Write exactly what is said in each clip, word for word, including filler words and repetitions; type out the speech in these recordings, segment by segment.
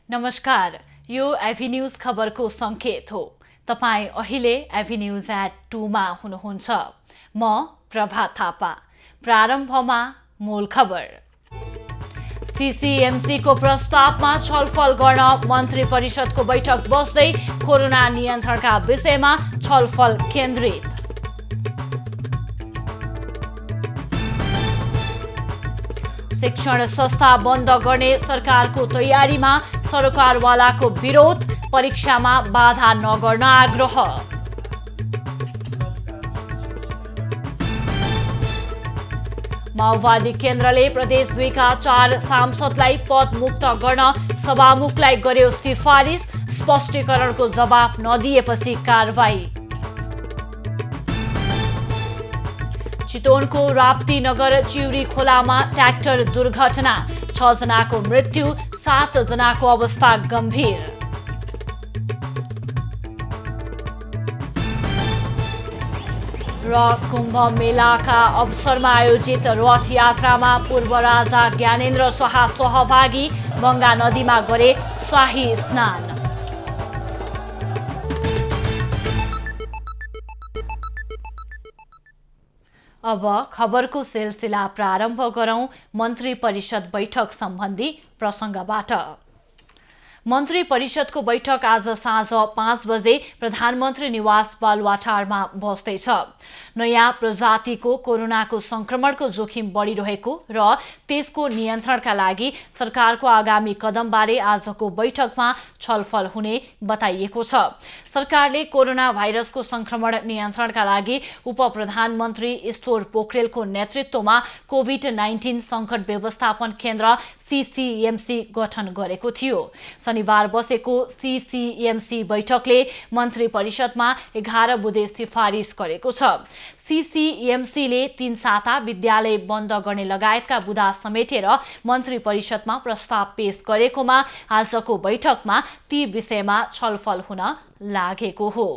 नमस्कार, यो एभी न्यूज खबरको संकेत हो। तपाई अहिले एभी न्यूज एट टू मा हुनुहुन्छ। म प्रभा थापा। प्रारम्भमा मूल खबर। सीसीएमसी को प्रस्तावमा छलफल गर्न मन्त्री परिषदको बैठक बस्दै कोरोना नियन्त्रणका विषयमा छलफल केन्द्रित। शिक्षण संस्था बन्द गर्ने सरकारको तयारीमा सरकारवालाको विरोध, परीक्षामा बाधा नगर्न आग्रह। माओवादी केन्द्रले प्रदेश दुईका चार सांसदलाई पदमुक्त गर्न सभामुखलाई गर्यो सिफारिस, स्पष्टीकरणको जवाब नदिएपछि कारबाही। चितवनको राप्ती नगर चिउरी खोलामा ट्र्याक्टर दुर्घटना, छ जनाको मृत्यु, सात जनाको अवस्था गम्भीर। र कुम्भ मेलाका अवसरमा आयोजित रथ यात्रामा पूर्व राजा ज्ञानेन्द्र शाह सहभागी, गंगा नदीमा गरे शाही स्नान। अब खबरको सिलसिला प्रारम्भ गरौं मन्त्री परिषद बैठक सम्बन्धी प्रसंगबाट। मन्त्री परिषदको बैठक आज साँझ पाँच बजे प्रधानमन्त्री निवास बालुवाटारमा बस्दैछ। नयाँ प्रजातिको कोरोनाको संक्रमणको जोखिम बढिरहेको र त्यसको नियन्त्रणका लागि सरकारको आगामी कदमबारे आजको बैठकमा छलफल हुने बताइएको छ। सरकारले कोरोना भाइरसको संक्रमण नियन्त्रणका लागि उप प्रधानमन्त्री ईश्वर पोखरेलको नेतृत्वमा कोभिड नाइन्टीन संकट व्यवस्थापन केन्द्र सीसीएमसी गठन गरेको थियो। शनिबार बसेको सीसीएमसी बैठकले मन्त्री परिषदमा एघार बुँदे सिफारिस गरेको छ। सीसीएमसीले तीन साता विद्यालय बन्द गर्ने लगायतका बुँदा समेटेर मन्त्री परिषदमा प्रस्ताव पेश गरेकोमा आजको बैठकमा ती विषयमा छलफल हुन लागेको हो।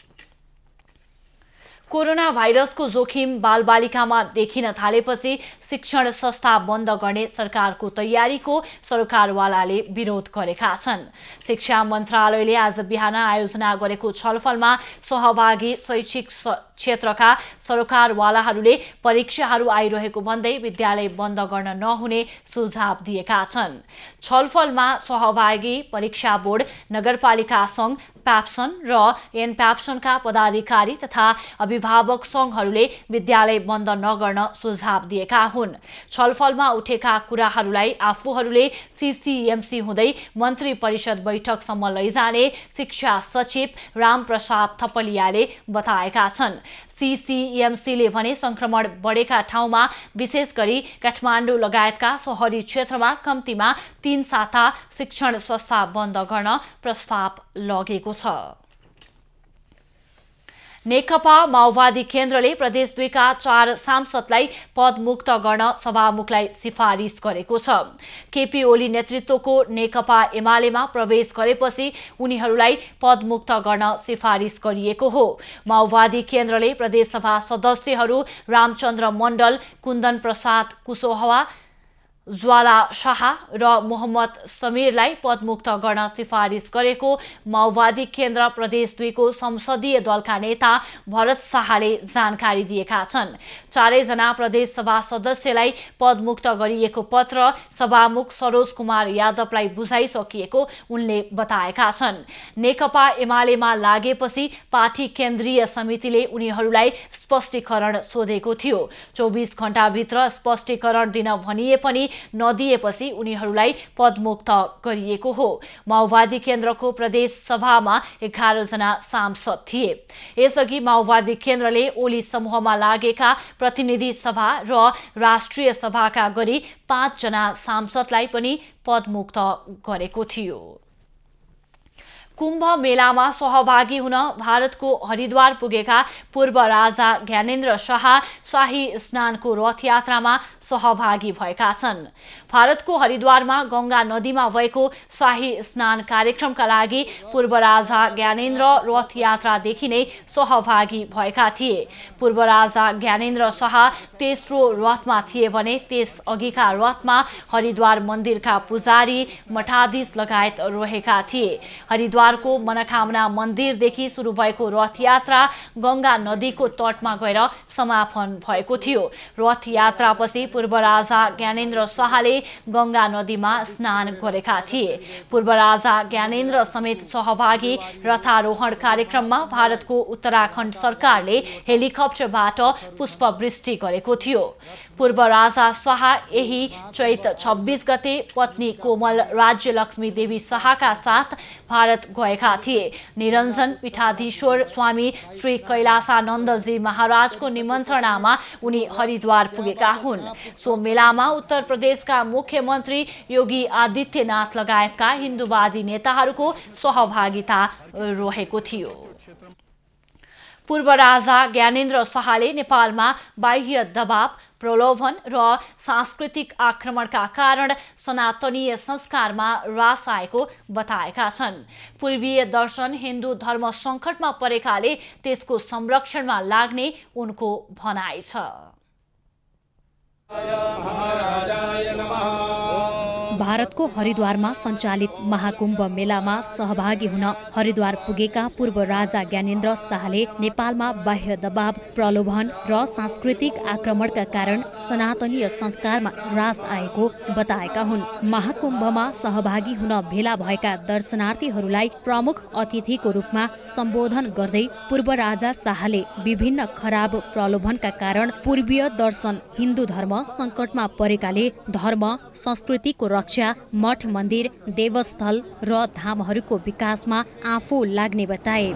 कोरोना भाइरसको जोखिम बालबालिकामा देखिन थालेपछि शिक्षण संस्था बन्द गर्ने सरकारको तयारीको सरकारवालाले विरोध गरेका छन्। शिक्षा मन्त्रालयले आज बिहान आयोजना गरेको छलफलमा सहभागी शैक्षिक क्षेत्रका सरकारवालाहरूले परीक्षाहरू आइरहेको भन्दै विद्यालय बन्द गर्न नहुने सुझाव दिएका छन्। छलफलमा सहभागी परीक्षा बोर्ड, नगरपालिका संघ, प्याप्सन र एनप्याप्सनका पदाधिकारी तथा अभिभावक संघहरूले विद्यालय बन्द नगर्न सुझाव दिएका हुन्। छलफलमा उठेका कुराहरूलाई आफूहरूले सीसीएमसी हुँदै मन्त्री परिषद बैठकसम्म लैजाने शिक्षा सचिव रामप्रसाद थपलियाले बताएका छन्। सीसीएमसीले भने संक्रमण बढेका ठाउँमा विशेष गरी काठमाडौँ लगायतका शहरी क्षेत्रमा कम्तीमा तीन साता शिक्षण संस्था बन्द गर्न प्रस्ताव लगेको छ। नेकपा माओवादी केन्द्रले प्रदेश दुईका चार सांसदलाई पदमुक्त गर्न सभामुखलाई सिफारिस गरेको छ। केपी ओली नेतृत्वको नेकपा एमालेमा प्रवेश गरेपछि उनीहरूलाई पदमुक्त गर्न सिफारिस गरिएको हो। माओवादी केन्द्रले प्रदेशसभा सदस्यहरू रामचन्द्र मण्डल, कुन्दन प्रसाद कुशवाहा, ज्वाला शाह र मोहम्मद समीरलाई पदमुक्त गर्न सिफारिस गरेको माओवादी केन्द्र प्रदेश दुईको संसदीय दलका नेता भरत शाहले जानकारी दिएका छन्। चारैजना प्रदेश सभा सदस्यलाई पदमुक्त गरिएको पत्र सभामुख सरोज कुमार यादवलाई बुझाइसकिएको उनले बताएका छन्। नेकपा एमालेमा लागेपछि पार्टी केन्द्रीय समितिले उनीहरूलाई स्पष्टीकरण सोधेको थियो। चौबिस घण्टाभित्र स्पष्टीकरण दिन भनिए पनि नदिएपछि उनीहरूलाई पदमुक्त गरिएको हो। माओवादी केन्द्रको प्रदेश सभामा एघार जना सांसद थिए। यसअघि माओवादी केन्द्रले ओली समूहमा लागेका प्रतिनिधि सभा र राष्ट्रिय सभाका गरी पाँच जना सांसदलाई पनि पदमुक्त गरेको थियो। कुम्भ मेलामा सहभागी हुन भारतको हरिद्वार पुगेका पूर्व राजा ज्ञानेन्द्र शाह शाही स्नानको रथयात्रामा सहभागी भएका छन्। भारतको हरिद्वारमा गंगा नदीमा भएको शाही स्नान कार्यक्रमका लागि पूर्व राजा ज्ञानेन्द्र रथयात्रादेखि नै सहभागी भएका थिए। पूर्व राजा ज्ञानेन्द्र शाह तेस्रो रथमा थिए भने त्यस अघिका रथमा हरिद्वार मन्दिरका पुजारी मठाधीश लगायत रहेका थिए। हरिद्वारको मनोकामना मन्दिरदेखि सुरु भएको रथयात्रा गंगा नदीको तटमा गएर समापन भएको थियो। रथयात्रापछि पूर्व राजा ज्ञानेन्द्र शाहले गंगा नदीमा स्नान गरेका थिए। पूर्व राजा ज्ञानेन्द्र समेत सहभागी रथारोहण कार्यक्रममा भारतको उत्तराखण्ड सरकारले हेलिकप्टरबाट पुष्पवृष्टि गरेको थियो। पूर्व राजा शाह यही चैत छब्बीस गते पत्नी कोमल राज्यलक्ष्मी देवी शाहका साथ भारत गएका थिए। निरञ्जन पीठाधीश्वर स्वामी श्री कैलासानन्दजी महाराजको निमन्त्रणामा उनी हरिद्वार पुगेका हुन्। सो मेलामा उत्तर प्रदेशका मुख्यमन्त्री योगी आदित्यनाथ लगायतका हिन्दूवादी नेताहरूको सहभागिता रहेको थियो। पूर्व राजा ज्ञानेन्द्र शाहले नेपालमा बाह्य दबाव, प्रलोभन र सांस्कृतिक आक्रमणका कारण सनातनीय संस्कारमा ह्रास आएको बताएका छन्। पूर्वीय दर्शन हिन्दू धर्म सङ्कटमा परेकाले त्यसको संरक्षणमा लाग्ने उनको भनाइ छ। भारतको हरिद्वारमा सञ्चालित महाकुम्भ मेलामा सहभागी हुन हरिद्वार पुगेका पूर्व राजा ज्ञानेन्द्र शाहले नेपालमा बाह्य दबाव, प्रलोभन र सांस्कृतिक आक्रमणका कारण सनातनीय संस्कारमा ह्रास आएको बताएका हुन्। महाकुम्भमा सहभागी हुन भेला भएका दर्शनार्थीहरूलाई प्रमुख अतिथिको रूपमा सम्बोधन गर्दै पूर्व राजा शाहले विभिन्न खराब प्रलोभनका कारण पूर्वीय दर्शन हिन्दू धर्म सङ्कटमा परेकाले धर्म, संस्कृतिको रक्षा, मठ मन्दिर, देवस्थल र धामहरूको विकासमा आफू लाग्ने बताए।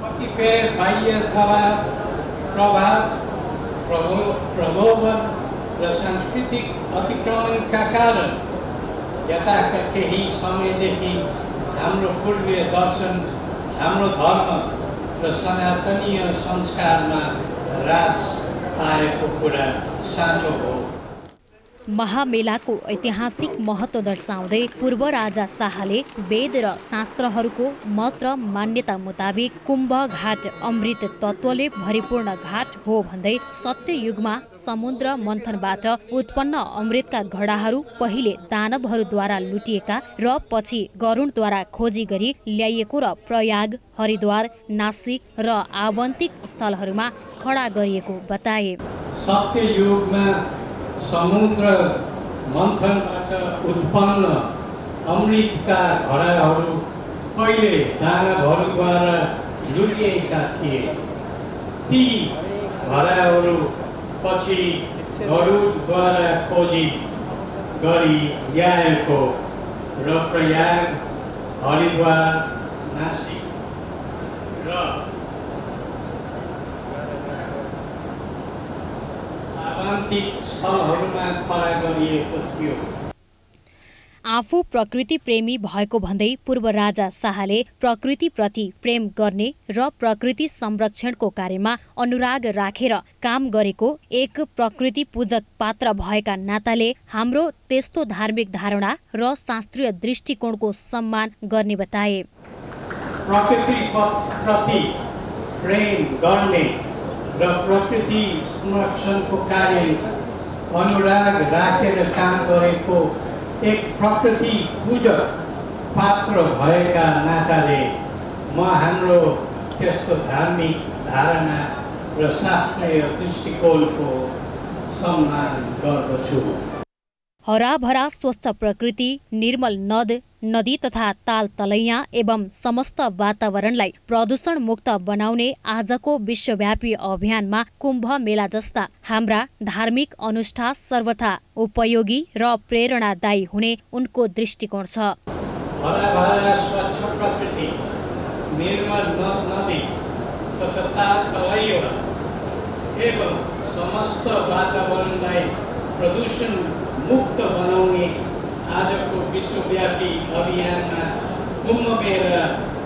प्रलोभन र सांस्कृतिक अतिक्रमणका कारण यताका केही समयदेखि हाम्रो पूर्वीय दर्शन, हाम्रो धर्म र सनातनीय संस्कारमा ह्रास आएको कुरा साँचो हो। महामेलाको ऐतिहासिक महत्त्व दर्शाउँदै पूर्व राजा शाहले वेद र शास्त्रहरूको मत र मान्यता मुताबिक कुम्भ घाट अमृत तत्त्वले भरिपूर्ण घाट हो भन्दै सत्य युगमा समुद्र मन्थनबाट उत्पन्न अमृतका घडाहरू पहिले दानवहरूद्वारा लुटिएका र पछि गरुडद्वारा खोजी गरी ल्याइएको र प्रयाग, हरिद्वार, नासिक र आवन्तिक स्थलहरूमा खडा गरिएको बताए। सत्य युगमा समुद्र मन्थनबाट उत्पन्न अमृतका घडाहरू पहिले दानवहरूद्वारा लुटिएका थिए। ती घडाहरू पछि गरुडद्वारा खोजी गरी ल्याएको र प्रयाग, हरिद्वार, नासिक र स्थलहरूमा खडा गरिएको थियो। आफू प्रकृति प्रेमी भएको भन्दै पूर्व राजा शाहले प्रकृतिप्रति प्रेम गर्ने र प्रकृति संरक्षणको कार्यमा अनुराग राखेर काम गरेको एक प्रकृति पूजक पात्र भएका नाताले हाम्रो त्यस्तो धार्मिक धारणा र शास्त्रीय दृष्टिकोणको सम्मान गर्ने बताए। प्रकृतिप्रति प्रेम गर्ने र प्रकृति संरक्षणको कार्य अनुराग राखेर काम गरेको एक प्रकृति पूजक पात्र भएका नाताले म हाम्रो त्यस्तो धार्मिक धारणा र शास्त्रीय दृष्टिकोणको सम्मान गर्दछु। हराभरा स्वच्छ प्रकृति, निर्मल नद, नदी तथा ताल तलैया एवं समस्त वातावरणलाई प्रदूषण मुक्त बनाउने आजको विश्वव्यापी अभियानमा कुम्भ मेला जस्ता हाम्रा धार्मिक अनुष्ठान सर्वथा उपयोगी र प्रेरणादायी हुने उनको दृष्टिकोण छ। हराभरा स्वच्छ प्रकृति, निर्मल नद नदी तथा ताल तलैया एवं समस्त वातावरणलाई प्रदूषण मुक्त बनाउने आजको विश्वव्यापी अभियानमा कुम्भ मेला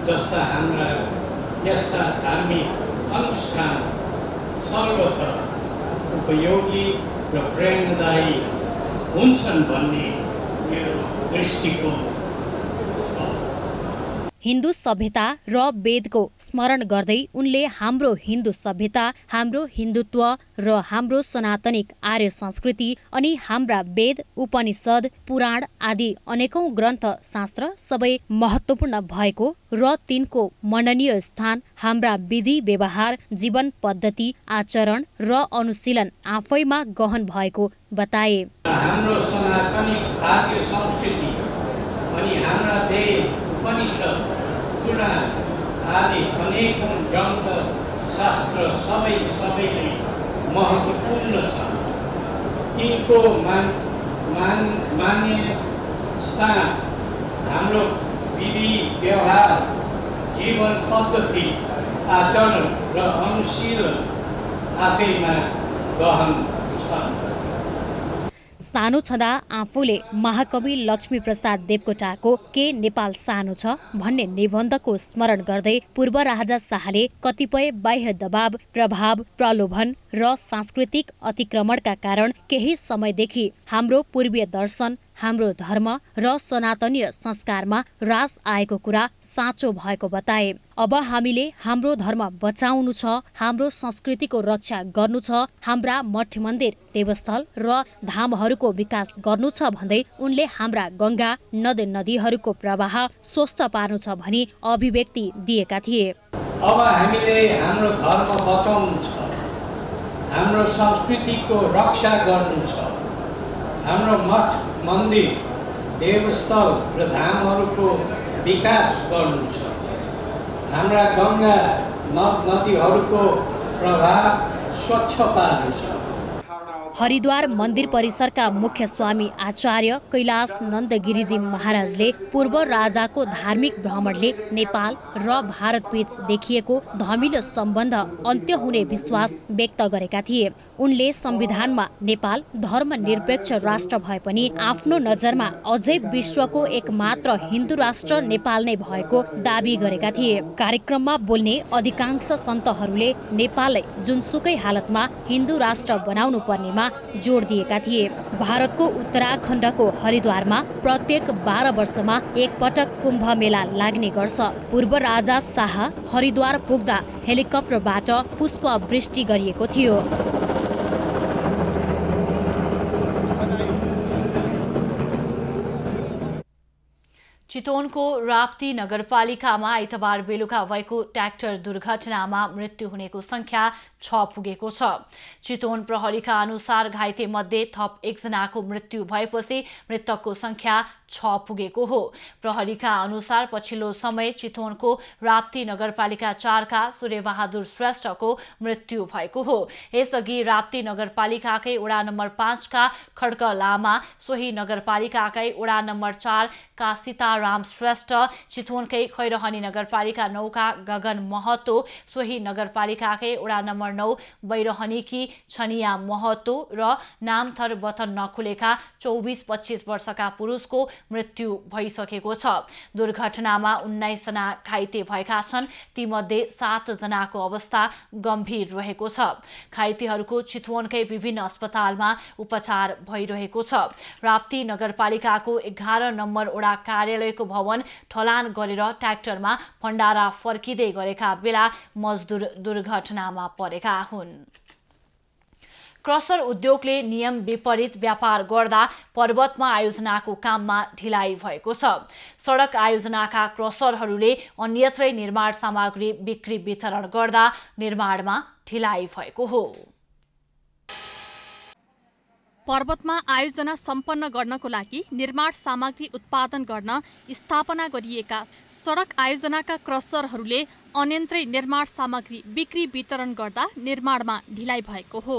जस्ता हाम्रा यस्ता धार्मिक अनुष्ठान सर्वत्र उपयोगी र प्रेरणादायी हुन्छन् भन्ने मेरो दृष्टिकोण छ। हिन्दू सभ्यता र वेदको स्मरण गर्दै उनले हाम्रो हिन्दू सभ्यता, हाम्रो हिन्दुत्व र हाम्रो सनातनिक आर्य संस्कृति अनि हाम्रा वेद, उपनिषद, पुराण आदि अनेकौं ग्रन्थ शास्त्र सबै महत्त्वपूर्ण भएको र तिनको मननीय स्थान हाम्रा विधि व्यवहार, जीवन पद्धति, आचरण र अनुशीलन आफैमा गहन भएको बताए। हाम्रो सनातनिक आर्य संस्कृति अनि हाम्रा वेद, उपनिषद, पुराण आदि अनेकौं ग्रन्थ शास्त्र सबै सबैले महत्त्वपूर्ण छ। तिनको मान मान मान्य स्थान हाम्रो विधि व्यवहार, जीवन पद्धति, आचरण र अनुशीलन आफैमा गहन छ। सानो छँदा आफूले महाकवि लक्ष्मीप्रसाद देवकोटाको के नेपाल सानो छ भन्ने निबन्धको स्मरण गर्दै पूर्व राजा शाहले कतिपय बाह्य दबाव, प्रभाव, प्रलोभन र सांस्कृतिक अतिक्रमणका कारण केही समयदेखि हाम्रो पूर्वीय दर्शन, हाम्रो धर्म र सनातनीय संस्कारमा ह्रास आएको कुरा साँचो भएको बताए। अब हामीले हाम्रो धर्म बचाउनु छ, हाम्रो संस्कृतिको रक्षा गर्नु छ, हाम्रा मठ मन्दिर, देवस्थल र धामहरूको विकास गर्नु छ भन्दै उनले हाम्रा गंगा नदी नदीहरूको प्रवाह स्वस्थ पार्नु छ भनी अभिव्यक्ति दिएका थिए। अब हामीले हाम्रो धर्म बचाउनु छ, हाम्रो संस्कृतिको रक्षा गर्नु छ, हाम्रो मठ मन्दिर, देवस्थल र धामहरूको विकास गर्नु छ, हाम्रा गंगा नद नदीहरूको प्रवाह स्वच्छ पार्नु छ। हरिद्वार मन्दिर परिसरका मुख्य स्वामी आचार्य कैलाश नन्दगिरिजी महाराजले पूर्व राजाको धार्मिक भ्रमणले नेपाल र भारतबीच देखिएको धमिलो सम्बन्ध अन्त्य हुने विश्वास व्यक्त गरेका थिए। उनले संविधानमा नेपाल धर्मनिरपेक्ष राष्ट्र भए पनि आफ्नो नजरमा अझै विश्वको एकमात्र हिन्दू राष्ट्र नेपाल नै भएको दाबी गरेका थिए। कार्यक्रममा बोल्ने अधिकांश सन्तहरूले नेपाललाई जुनसुकै हालतमा हिन्दू राष्ट्र बनाउनु पर्नेमा जोड दिएका थिए। भारतको उत्तराखण्डको हरिद्वारमा प्रत्येक बाह्र वर्षमा एक पटक कुम्भ मेला लाग्ने गर्छ। पूर्व राजा शाह हरिद्वार पुग्दा हेलिकप्टरबाट पुष्प वृष्टि गरिएको थियो। चितवनको राप्ती नगरपालिकामा आइतबार बेलुका भएको ट्र्याक्टर दुर्घटनामा मृत्यु हुनेको संख्या छ पुगेको छ। चितवन प्रहरीका अनुसार घाइते मध्ये थप एकजनाको मृत्यु भएपछि मृतकको संख्या छ पुगेको हो। प्रहरीका अनुसार पछिल्लो समय चितवनको राप्ती नगरपालिका चारका सूर्यबहादुर श्रेष्ठको मृत्यु भएको हो। यसअघि राप्ती नगरपालिकाकै वडा नम्बर पाँचका खड्क लामा, सोही नगरपालिकाकै वडा नम्बर चारका सीताराम श्रेष्ठ, चितवनकै खैरहनी नगरपालिका नौका गगन महतो, सोही नगरपालिकाकै वडा नम्बर नौ बैरहनीकी छनिया महतो र नामथर बथन नखुलेका चौबिस पच्चीस वर्षका पुरुषको मृत्यु भइसकेको छ। दुर्घटनामा उन्नाइस जना घाइते भएका छन्। तीमध्ये सात जनाको अवस्था गम्भीर रहेको छ। घाइतेहरूको चितवनकै विभिन्न अस्पतालमा उपचार भइरहेको छ। राप्ती नगरपालिकाको एघार नम्बर वडा कार्यालयको भवन ढलान गरेर ट्र्याक्टरमा भण्डारा फर्किँदै गरेका बेला मजदुर दुर्घटनामा परेका हुन्। क्रसर उद्योगले नियम विपरीत व्यापार गर्दा पर्वतमा आयोजनाको काममा ढिलाइ भएको छ। सडक आयोजनाका क्रसरहरूले अन्यत्रै निर्माण सामग्री बिक्री वितरण गर्दा निर्माणमा ढिलाइ भएको हो। पर्वतमा आयोजना सम्पन्न गर्नको लागि निर्माण सामग्री उत्पादन गर्न स्थापना गरिएका सडक आयोजनाका क्रसरहरूले अन्यन्त्रै निर्माण सामग्री बिक्री वितरण गर्दा निर्माणमा ढिलाइ भएको हो।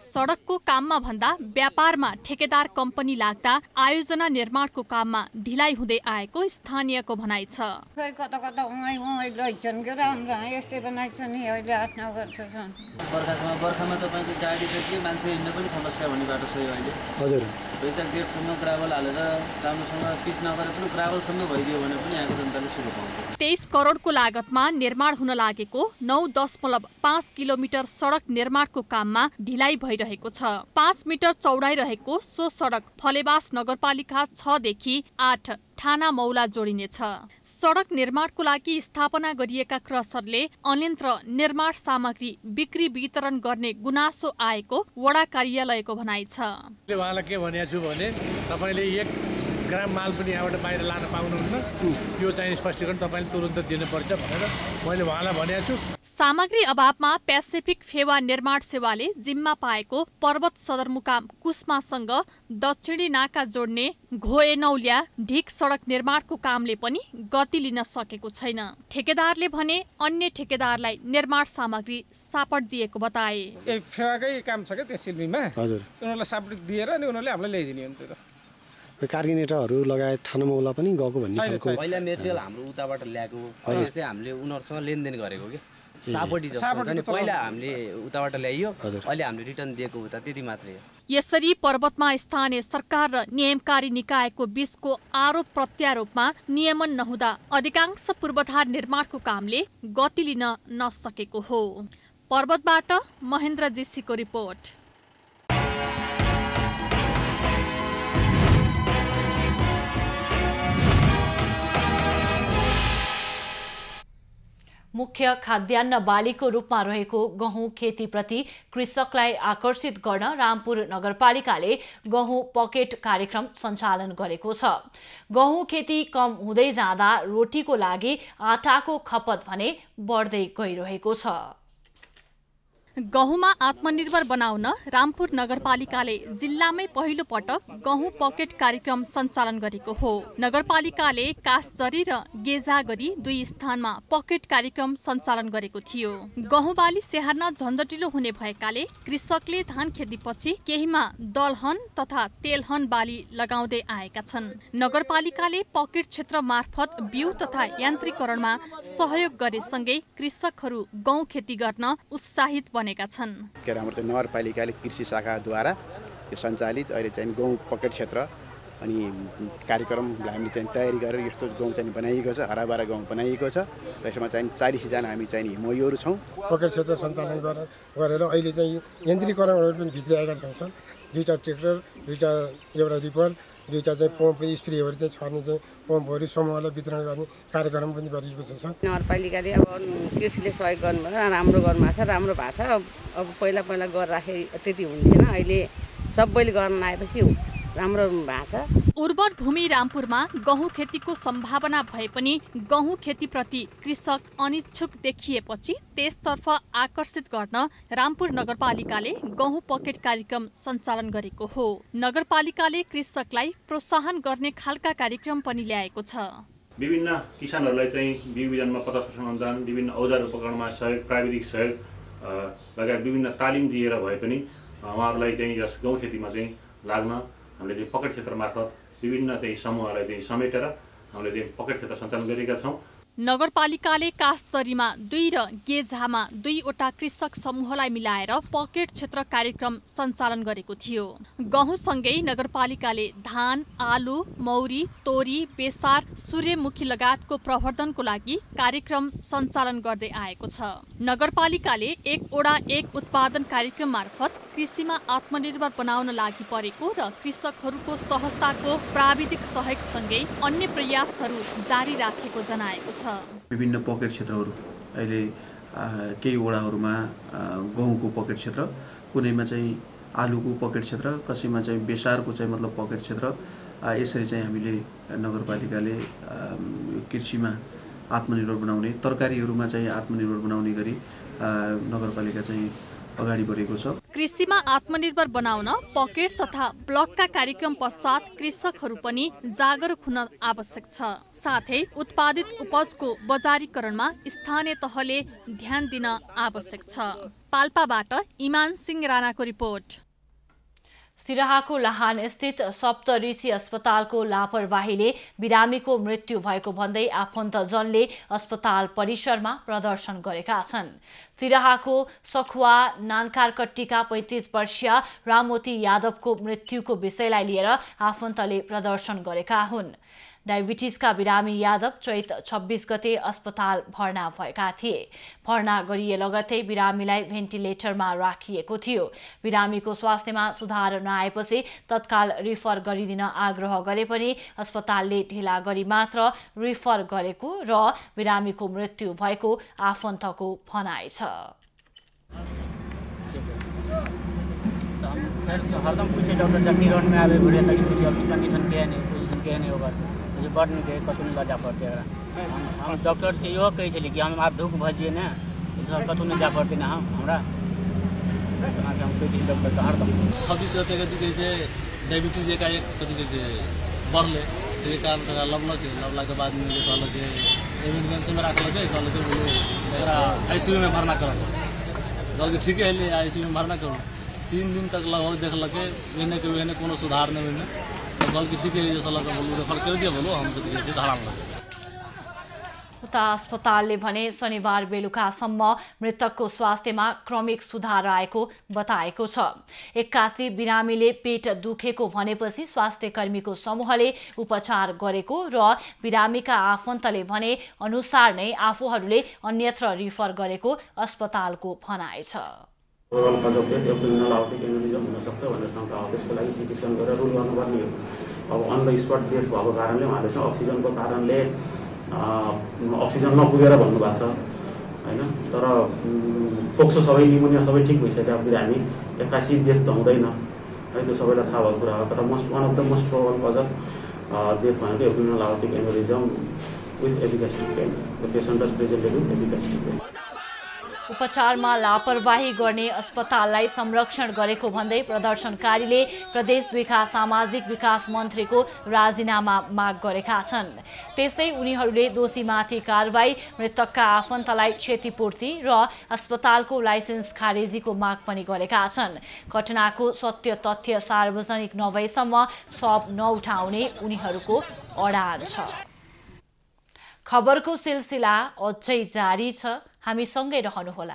सडकको काममा भन्दा व्यापारमा ठेकेदार कम्पनी लाग्दा आयोजना निर्माणको काममा ढिलाइ हुँदै आएको स्थानीयको भनाइ छ। कता कता उहाँ उहाँ लैछन् के राम्रो यस्तै बनाइछ नि अहिले आठ नौ वर्ष छन्। बर्खामा बर्खामा तपाईँको गाडी चाहिँ मान्छे हिँड्न पनि समस्या हुने बाटो छ अहिले। हजुर वैशाख डेढसम्म ग्राभल हालेर राम्रोसँग पिच नगरे पनि ग्राभलसम्म भइदियो भने पनि यहाँको जनताले सुविधा पाउँछ। तेइस करोडको लागतमा निर्माण हुन लागेको नौ दशमलव पाँच किलोमिटर सडक निर्माणको काममा ढिलाइ भइरहेको छ। पाँच मिटर चौडाइ रहेको सो सडक फलेवास नगरपालिका छ देखि आठ ठाना मौला जोडिनेछ। सडक निर्माणको लागि स्थापना गरिएका क्रसरले अन्यन्त्र निर्माण सामग्री बिक्री वितरण गर्ने गुनासो आएको वडा कार्यालयको भनाइ छ। उहाँलाई के भनेको छु भने तपाईँले एक ग्राम माल पनि यहाँबाट बाहिर लान पाउनुहुन्न, यो चाहिँ स्पष्टीकरण तपाईँले तुरन्त दिनुपर्छ भनेर मैले उहाँलाई भनेको छु। सामग्री अभावमा पेसिफिक फेवा निर्माण सेवाले जिम्मा पाएको पर्वत सदरमुकाम कुस्मासँग दक्षिणी नाका जोड्ने घोएनौल्या ढिक सडक निर्माणको कामले पनि गति लिन सकेको छैन। ठेकेदारले भने अन्य ठेकेदारलाई निर्माण सामग्री सापट दिएको बताए। ए फेवाकै काम छ के त्यस सिल्मीमा? हजुर। उनीहरुलाई सापट दिएर अनि उनीहरुले हामीलाई ल्याइदिने हो नि त। कार्डिनेटरहरू लगायत ठानामौला पनि गएको भन्ने खालको पहिला मेटेरियल हाम्रो उताबाट ल्याएको अहिले चाहिँ हामीले उनीहरुसँग लेनदेन गरेको के सापटी जस्तो नि पहिला हामीले उताबाट ल्याइयो अहिले हामीले रिटर्न दिएको उता त्यति मात्रै हो। यसरी पर्वतमा स्थानीय सरकार र नियमकारी निकायको बीचको आरोप प्रत्यारोपमा नियमन नहुँदा अधिकांश पूर्वाधार निर्माणको कामले गति लिन नसकेको हो। पर्वतबाट महेन्द्र जीसीको रिपोर्ट। मुख्य खाद्यान्न बालीको रूपमा रहेको गहुँ खेतीप्रति कृषकलाई आकर्षित गर्न रामपुर नगरपालिकाले गहुँ पकेट कार्यक्रम सञ्चालन गरेको छ। गहुँ खेती कम हुँदै जाँदा रोटीको लागि आटाको खपत भने बढ्दै गइरहेको छ। गहुँमा आत्मनिर्भर बनाउन रामपुर नगरपालिकाले जिल्लामै पहिलो पटक गहुँ पकेट कार्यक्रम सञ्चालन गरेको हो। नगरपालिकाले कासजरी र गेजा गरी दुई स्थानमा पकेट कार्यक्रम सञ्चालन गरेको थियो। गहुँ बाली स्याहार्न झन्झटिलो हुने भएकाले कृषकले धान खेतीपछि केहीमा दलहन तथा तेलहन बाली लगाउँदै आएका छन्। नगरपालिकाले पकेट क्षेत्र मार्फत बिउ तथा यान्त्रिकरणमा सहयोग गरेसँगै कृषकहरू गहुँ खेती गर्न उत्साहित बनेका छन्। के हाम्रो नगरपालिकाले कृषि शाखाद्वारा यो सञ्चालित अहिले चाहिँ गहुँ पकेट क्षेत्र अनि कार्यक्रमलाई हामीले चाहिँ तयारी गरेर यस्तो गहुँ चाहिँ बनाइएको छ, हराभरा गहुँ बनाइएको छ र यसमा चाहिँ चालिसजना हामी चाहिँ हिमोहीहरू छौँ। पकेट क्षेत्र सञ्चालन गरेर अहिले चाहिँ यन्त्रीकरणहरू पनि भित्रिएका छन्। दुईवटा ट्र्याक्टर, दुईवटा एउटा रिपर, दुईवटा चाहिँ पम्प स्प्रेहरू चाहिँ छर्ने चाहिँ पम्पहरू समूहलाई वितरण गर्ने कार्यक्रम पनि गरिएको छ। नगरपालिकाले अब कृषिले सहयोग गर्नुभयो, राम्रो गर्नुभएको छ, राम्रो भएको छ। अब पहिला पहिला गरेर राखे त्यति हुन्थेन, अहिले सबैले गर्न आएपछि राम्रो भएको छ। उर्वर भूमि रामपुरमा गहुँ खेतीको सम्भावना भए पनि गहुँ खेतीप्रति कृषक अनिच्छुक देखिएपछि त्यसतर्फ आकर्षित गर्न रामपुर नगरपालिकाले गहुँ पकेट कार्यक्रम सञ्चालन गरेको हो। नगरपालिकाले कृषकलाई प्रोत्साहन गर्ने खालका कार्यक्रम पनि ल्याएको छ। विभिन्न किसानहरूलाई चाहिँ बिउ बिजनमा पचास पर्सेन्ट अनुदान, विभिन्न औजार उपकरणमा सहयोग, प्राविधिक सहयोग लगायत विभिन्न तालिम दिएर भए पनि उहाँहरूलाई चाहिँ यस गहुँ खेतीमा चाहिँ लाग्न हामीले चाहिँ पकेट क्षेत्र मार्फत विभिन्न चाहिँ समूहलाई चाहिँ समेटेर हामीले चाहिँ पकेट क्षेत्र सञ्चालन गरेका छौँ। नगरपालिकाले कासचरीमा दुई र गेझामा दुईवटा कृषक समूहलाई मिलाएर पकेट क्षेत्र कार्यक्रम सञ्चालन गरेको थियो। गहुँसँगै नगरपालिकाले धान, आलु, मौरी, तोरी, बेसार, सूर्यमुखी लगायतको प्रवर्धनको लागि कार्यक्रम सञ्चालन गर्दै आएको छ। नगरपालिकाले एक ओडा एक उत्पादन कार्यक्रम मार्फत कृषिमा आत्मनिर्भर बनाउन लागि परेको र कृषकहरूको सहजताको प्राविधिक सहयोगसँगै अन्य प्रयासहरू जारी राखेको जनाएको छ। विभिन्न पकेट क्षेत्रहरू अहिले केही वडाहरूमा गहुँको पकेट क्षेत्र, कुनैमा चाहिँ आलुको पकेट क्षेत्र, कसैमा चाहिँ बेसारको चाहिँ मतलब पकेट क्षेत्र, यसरी चाहिँ हामीले नगरपालिकाले कृषिमा आत्मनिर्भर बनाउने, तरकारीहरूमा चाहिँ आत्मनिर्भर बनाउने गरी नगरपालिका चाहिँ अगाडि बढेको छ। कृषिमा आत्मनिर्भर बनाउन पकेट तथा ब्लकका कार्यक्रम पश्चात कृषकहरू पनि जागरुक हुन आवश्यक छ। साथै उत्पादित उपजको बजारीकरणमा स्थानीय तहले ध्यान दिन आवश्यक छ। पाल्पाबाट इमान सिंह राणाको रिपोर्ट। सिराहाको लाहान स्थित सप्तऋषि अस्पतालको लापरवाहीले बिरामीको मृत्यु भएको भन्दै आफन्तजनले अस्पताल परिसरमा प्रदर्शन गरेका छन्। सिराहाको सखुवा नानकारकट्टीका पैंतीस वर्षीय राममोती यादवको मृत्युको विषयलाई लिएर आफन्तले प्रदर्शन गरेका हुन्। डायबिटिसका बिरामी यादव चैत छब्बीस गते अस्पताल भर्ना भएका थिए। भर्ना गरिए लगत्तै बिरामीलाई भेन्टिलेटरमा राखिएको थियो। बिरामीको स्वास्थ्यमा सुधार नआएपछि तत्काल रिफर गरिदिन आग्रह गरे पनि अस्पतालले ढिला गरी मात्र रिफर गरेको र बिरामीको मृत्यु भएको आफन्तको भनाइ छ। हरदम पूछे डॉक्टर जब निरोड में आवे घुरे तक पूछे अब कंडीशन क्या है पोजीशन क्या है होगा ये बढ़ नहीं गए कतु नहीं जा पड़ते हम हम डॉक्टर के यो कहे छली कि हम आप धूप भजिए ना सब कतु नहीं जा पड़ते ना हम हमरा तना के हम कहे छली डॉक्टर का हरदम छब्बीस गते के दिखे से डायबिटीज एक एक कति के से बढ़ले ये कारण से लबला के लबला के बाद में ये कहल के इमरजेंसी में रखल के कहल के बोले एकरा आईसीयू में भरना करो कहल के ठीक है ले आईसीयू में भरना करो। तीन दिन तक लगभग देखलके एने के एने कोनो सुधार नहीं मिले तो कहल कि ठीक है जैसा लगा बोलो रेफर कर दिया बोलो हम तो कैसे धारण लगे। उता अस्पतालले भने शनिबार बेलुकासम्म मृतकको स्वास्थ्यमा क्रमिक सुधार आएको बताएको छ। एक्कासी बिरामीले पेट दुखेको भनेपछि स्वास्थ्य कर्मीको समूहले उपचार गरेको र बिरामीका आफन्तले भने अनुसार नै आफूहरूले अन्यत्र रिफर गरेको अस्पतालको भनाइ छ। ओरल कन्जक्टिभ एब्डोमिनल आउटिक एन्युरिजम हुन सक्छ भन्ने शंका हो। त्यसको लागि सिटी स्क्यान गरेर रुल गर्नुपर्ने हो। अब अन द स्पट डेथ भएको कारणले उहाँले चाहिँ अक्सिजनको कारणले अक्सिजन नपुगेर भन्नुभएको छ हैन। तर फोक्सो सबै निमोनिया सबै ठिक भइसक्यो बिरामी एक्कासी डेथ त हुँदैन है, त्यो सबैलाई थाहा भएको कुरा हो। तर most one of the most probable cause of death भनेको abdominal aortic aneurysm with epigastric pain. The patient is presented with epigastric pain. उपचारमा लापरवाही गर्ने अस्पताललाई संरक्षण गरेको भन्दै प्रदर्शनकारीले प्रदेश दुईका सामाजिक विकास मन्त्रीको राजीनामा माग गरेका छन्। त्यस्तै उनीहरूले दोषीमाथि कारबाही, मृतकका आफन्तलाई क्षतिपूर्ति र अस्पतालको लाइसेन्स खारेजीको माग पनि गरेका छन्। घटनाको सत्य तथ्य सार्वजनिक नभएसम्म शव नउठाउने उनीहरूको अडान छ। खबरको सिलसिला अझै जारी छ, हामी सँगै रहनुहोला।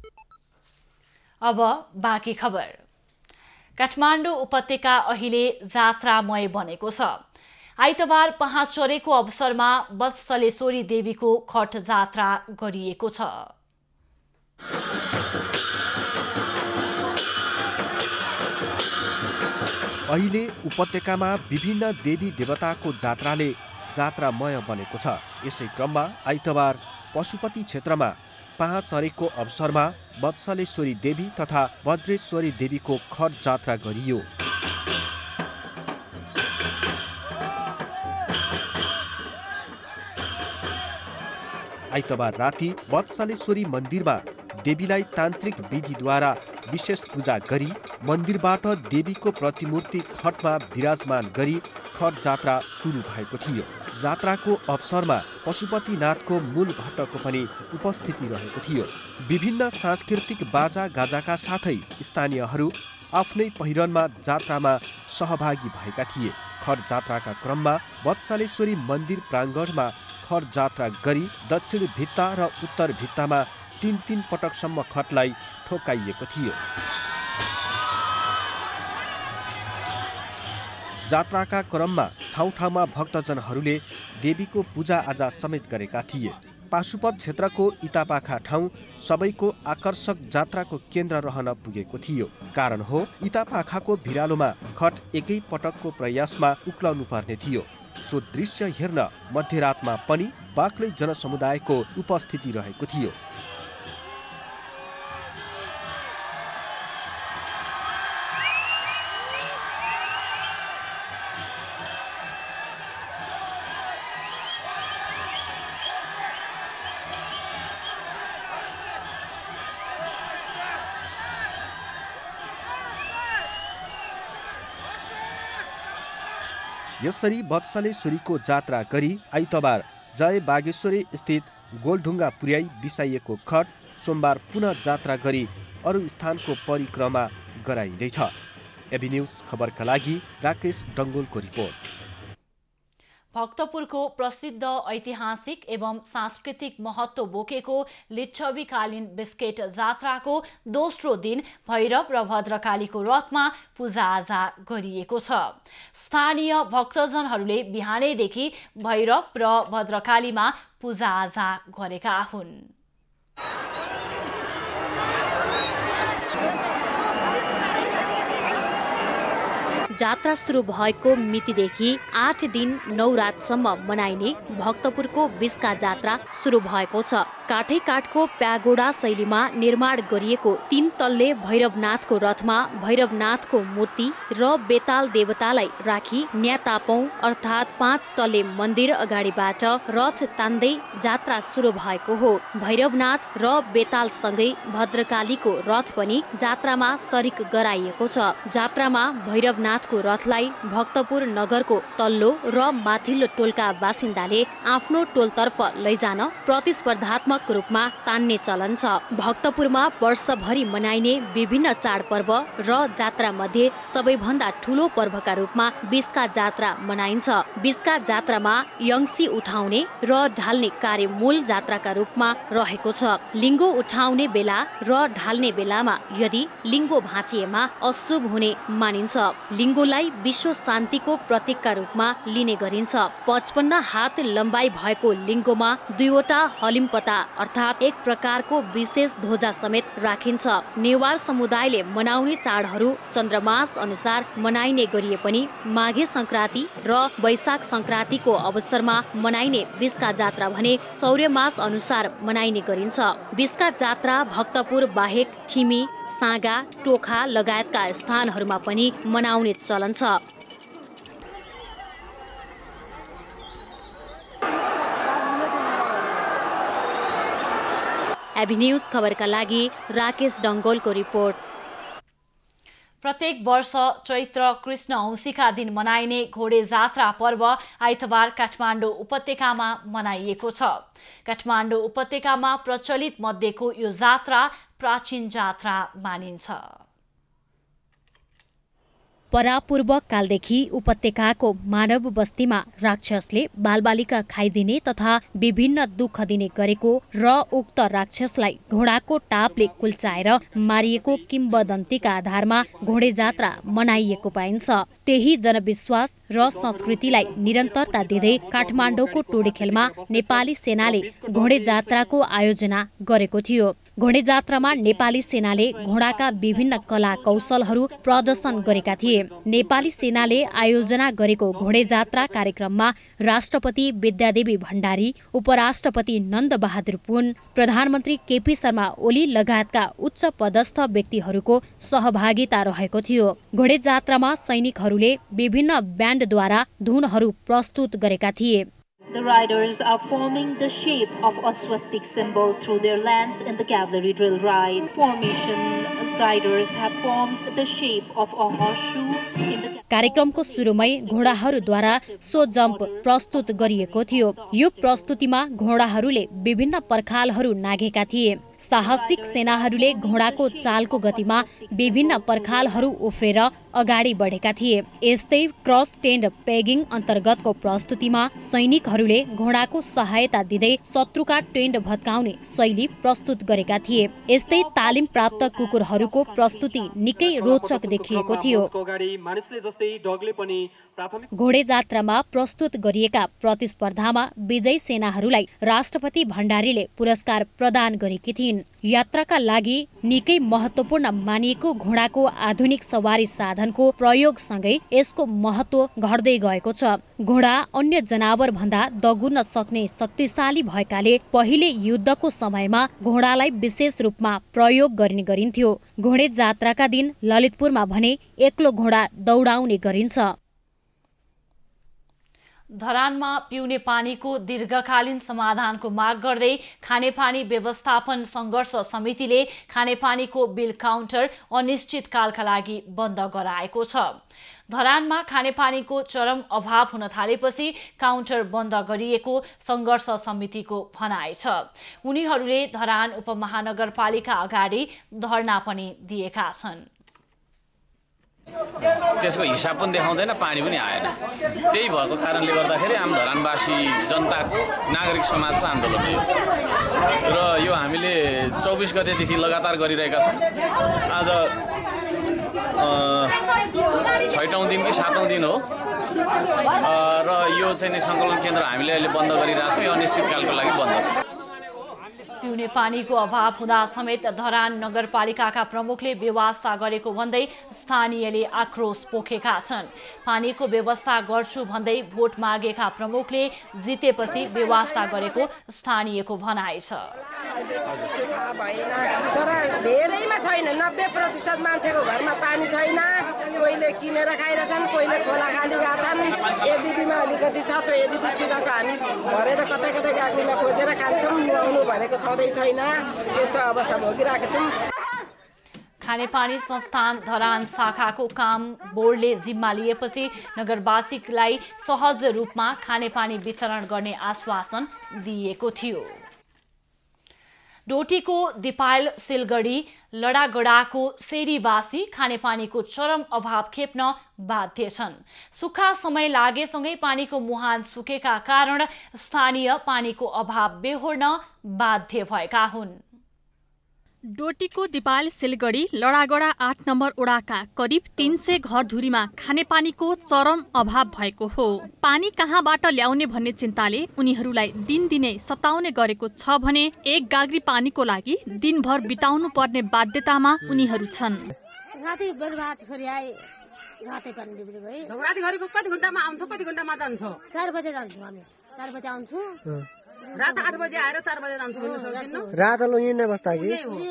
अब बाँकी खबर। काठमाडौँ उपत्यका अहिले जात्रामय बनेको छ। आइतबार पहाचरेको अवसरमा वत्सलेश्वरी देवीको खट जात्रा गरिएको छ। अहिले उपत्यकामा विभिन्न देवी देवताको जात्राले जात्रामय बनेको छ। यसै क्रममा आइतबार पशुपति क्षेत्रमा पहाचरेको अवसरमा वत्सलेश्वरी देवी तथा वज्रेश्वरी देवीको खट जात्रा गरियो। आइतबार राति वत्सलेश्वरी मन्दिरमा देवीलाई तान्त्रिक विधिद्वारा विशेष पूजा गरी मन्दिरबाट देवीको प्रतिमूर्ति खटमा विराजमान गरी खट जात्रा सुरु भएको थियो। जात्राको अवसरमा पशुपतिनाथको मूल भट्टको पनि उपस्थिति रहेको थियो। विभिन्न सांस्कृतिक बाजा गाजाका साथै स्थानीयहरू आफ्नै पहिरनमा जात्रामा सहभागी भएका थिए। खट जात्राका क्रममा वत्सलेश्वरी मन्दिर प्राङ्गणमा खट जात्रा गरी दक्षिण भित्ता र उत्तर भित्तामा तीन तीन पटकसम्म खटलाई ठोकाइएको थियो। जात्राका क्रममा ठाउँ ठाउँमा भक्तजनहरूले देवीको पूजाआजा समेत गरेका थिए। पाशुपत क्षेत्रको इतापाखा ठाउँ सबैको आकर्षक जात्राको केन्द्र रहन पुगेको थियो। कारण हो इतापाखाको भिरालोमा खट एकै पटकको प्रयासमा उक्लाउनु पर्ने थियो। सो दृश्य हेर्न मध्यरातमा पनि बाक्लै जनसमुदायको उपस्थिति रहेको थियो। यसरी वत्सलेश्वरीको जात्रा गरी आइतबार जय बागेश्वरी स्थित गोलढुङ्गा पुर्याई बिसाइएको खट सोमबार पुनः जात्रा गरी अरू स्थानको परिक्रमा गराइँदैछ। एबी न्युज खबरका लागि राकेश डङ्गोलको रिपोर्ट। भक्तपुरको प्रसिद्ध ऐतिहासिक एवं सांस्कृतिक महत्त्व बोकेको लिच्छवीकालीन बिस्केट जात्राको दोस्रो दिन भैरव र भद्रकालीको रथमा पूजाआजा गरिएको छ। स्थानीय भक्तजनहरूले बिहानैदेखि भैरव र भद्रकालीमा पूजाआजा गरेका हुन्। जात्रा सुरु भएको मितिदेखि आठ दिन नौ रातसम्म मनाइने भक्तपुरको बिस्का जात्रा सुरु भएको छ। काठै काठको प्यागोडा शैलीमा निर्माण गरिएको तीन तल्ले भैरवनाथको रथमा भैरवनाथको मूर्ति र बेताल देवतालाई राखी न्यातापौँ अर्थात् पाँच तल्ले मन्दिर अगाडिबाट रथ तान्दै जात्रा सुरु भएको हो। भैरवनाथ र बेतालसँगै भद्रकालीको रथ पनि जात्रामा सरिक गराइएको छ। जात्रामा भैरवनाथको रथलाई भक्तपुर नगरको तल्लो र माथिल्लो टोलका बासिन्दाले आफ्नो टोलतर्फ लैजान प्रतिस्पर्धात्मक रूपमा तान्ने चलन छ। भक्तपुरमा वर्षभरि मनाइने विभिन्न चाडपर्व र जात्रा मध्ये सबैभन्दा ठूलो पर्वका रूपमा बिस्का जात्रा मनाइन्छ। बिस्का जात्रामा यङ्सी उठाउने र ढाल्ने कार्य मूल जात्राका रूपमा रहेको छ। लिङ्गो उठाउने बेला र ढाल्ने बेलामा यदि लिङ्गो भाँचिएमा अशुभ हुने मानिन्छ। लिङ्गोलाई विश्व शान्तिको प्रतीकका रूपमा लिने गरिन्छ। पचपन्न हात लम्बाइ भएको लिङ्गोमा दुईवटा हलिमपता अर्थात् एक प्रकारको विशेष ध्वजा समेत राखिन्छ। नेवार समुदायले मनाउने चाडहरू चन्द्रमास अनुसार मनाइने गरिए पनि माघे संक्रान्ति र वैशाख संक्रान्तिको अवसरमा मनाइने बिस्का जात्रा भने सौर्यमास अनुसार मनाइने गरिन्छ। बिस्का जात्रा भक्तपुर बाहेक ठिमी, सागा, टोखा लगायतका स्थानहरूमा पनि मनाउने चलन छ। एबी न्यूज खबरका लागि राकेश डङ्गोलको रिपोर्ट। प्रत्येक वर्ष चैत्र कृष्ण औँसीका दिन मनाइने घोडे जात्रा पर्व आइतबार काठमाडौँ उपत्यकामा मनाइएको छ। काठमाडौँ उपत्यकामा प्रचलित मध्येको यो जात्रा प्राचीन जात्रा मानिन्छ। परापूर्व कालदेखि उपत्यकाको मानव बस्तीमा राक्षसले बालबालिका खाइदिने तथा विभिन्न दुःख दिने गरेको र उक्त राक्षसलाई घोडाको टापले कुल्चाएर मारिएको किम्बदन्तीका आधारमा घोडे जात्रा मनाइएको पाइन्छ। त्यही जनविश्वास र संस्कृतिलाई निरन्तरता दिँदै काठमाडौँको टोडीखेलमा नेपाली सेनाले घोडे जात्राको आयोजना गरेको थियो। घोडे जात्रामा नेपाली सेनाले घोडाका विभिन्न कला कौशलहरू प्रदर्शन गरेका थिए। नेपाली सेनाले आयोजना गरेको घोडे जात्रा कार्यक्रममा राष्ट्रपति विद्यादेवी भण्डारी, उपराष्ट्रपति नन्द बहादुर पुन, प्रधानमन्त्री केपी शर्मा ओली लगायतका उच्च पदस्थ व्यक्तिहरूको सहभागिता रहेको थियो। घोडे जात्रामा सैनिकहरूले विभिन्न ब्यान्डद्वारा धुनहरू प्रस्तुत गरेका थिए। The riders are forming the shape of a swastik symbol through their lance in the cavalry drill ride. Formation riders have formed the shape of a horseshoe in the कार्यक्रमको सुरुमै घोडाहरूद्वारा सो जम्प प्रस्तुत गरिएको थियो। यो प्रस्तुतिमा घोडाहरूले विभिन्न पर्खालहरू नाघेका थिए। साहसिक सेनाहरूले घोडाको चालको गतिमा विभिन्न पर्खालहरू उफ्रेर अगाडि बढेका थिए। यस्तै क्रस टेन्ड पेगिङ अन्तर्गतको प्रस्तुतिमा सैनिकहरूले घोडाको सहायता दिँदै शत्रुका टेन्ड भत्काउने शैली प्रस्तुत गरेका थिए। यस्तै तालिम प्राप्त कुकुरहरूको प्रस्तुति निकै रोचक देखिएको थियो। घोडे जात्रामा प्रस्तुत गरिएका प्रतिस्पर्धामा विजयी सेनाहरूलाई राष्ट्रपति भण्डारीले पुरस्कार प्रदान गरेकी थिइन्। यात्राका लागि निकै महत्त्वपूर्ण मानिएको घोडाको आधुनिक सवारी साधनको प्रयोगसँगै यसको महत्त्व घट्दै गएको छ। घोडा अन्य जनावर भन्दा दगुर्न सक्ने शक्तिशाली भएकाले पहिले युद्धको समयमा घोडालाई विशेष रूपमा प्रयोग गर्ने गरिन्थ्यो। घोडे जात्राका दिन ललितपुरमा भने एक्लो घोडा दौडाउने गरिन्छ। धरानमा पिउने पानीको दीर्घकालीन समाधानको माग गर्दै खानेपानी व्यवस्थापन सङ्घर्ष समितिले खानेपानीको बिल काउन्टर अनिश्चितकालका लागि बन्द गराएको छ। धरानमा खानेपानीको चरम अभाव हुन थालेपछि काउन्टर बन्द गरिएको सङ्घर्ष समितिको भनाइ छ। उनीहरूले धरान उपमहानगरपालिका अगाडि धरना पनि दिएका छन्। त्यसको हिसाब पनि देखाउँदैन, पानी पनि आएन। त्यही भएको कारणले गर्दाखेरि आम धरानवासी जनताको नागरिक समाजको आन्दोलन हो र यो हामीले चौबिस गतेदेखि लगातार गरिरहेका छौँ। आज छैटौँ दिन कि सातौँ दिन हो र यो चाहिँ सङ्कलन केन्द्र हामीले अहिले बन्द गरिरहेछौँ। यो अनिश्चितकालको लागि बन्द छ। पिउने पानीको अभाव हुँदा समेत धरान नगरपालिकाका प्रमुखले व्यवस्था गरेको भन्दै स्थानीयले आक्रोश पोखेका छन्। पानीको व्यवस्था गर्छु भन्दै भोट मागेका प्रमुखले जितेपछि व्यवस्था गरेको स्थानीयको भनाइ छ। तर धेरैमा छैन, नब्बे प्रतिशत मान्छेको घरमा पानी छैन। कोहीले किनेर खाइरहेछन्, कोहीले खोला खालिरहेका छन्। एडिबीमा अलिकति छ, त्यो एडिबीतिरको हामी भरेर कतै कतै गाग्रीमा खोजेर खान्छौँ। नुहाउनु भनेको छँदै छैन। यस्तो अवस्था भोगिरहेका छौँ। खानेपानी संस्थान धरान शाखाको काम बोर्डले जिम्मा लिएपछि नगरवासीलाई सहज रूपमा खानेपानी वितरण गर्ने आश्वासन दिएको थियो। डोटीको दिपायल सिलगढी लडागडाको सेरीवासी खानेपानीको चरम अभाव खेप्न बाध्य छन्। सुक्खा समय लागेसँगै पानीको मुहान सुकेका कारण स्थानीय पानीको अभाव बेहोर्न बाध्य भएका हुन्। डोटीको दिपायल सिलगढी लडागडा आठ नम्बर ओडाका करिब तीन सय घरधुरीमा खानेपानीको चरम अभाव भएको हो। पानी कहाँबाट ल्याउने भन्ने चिन्ताले उनीहरूलाई दिनदिनै सताउने गरेको छ भने एक गाग्री पानीको लागि दिनभर बिताउनु पर्ने बाध्यतामा उनीहरू छन्। रात आठ बजे आएर चार बजे जान्छु भन्नु सक्दिनु। रात लो यिनै बस्ता कि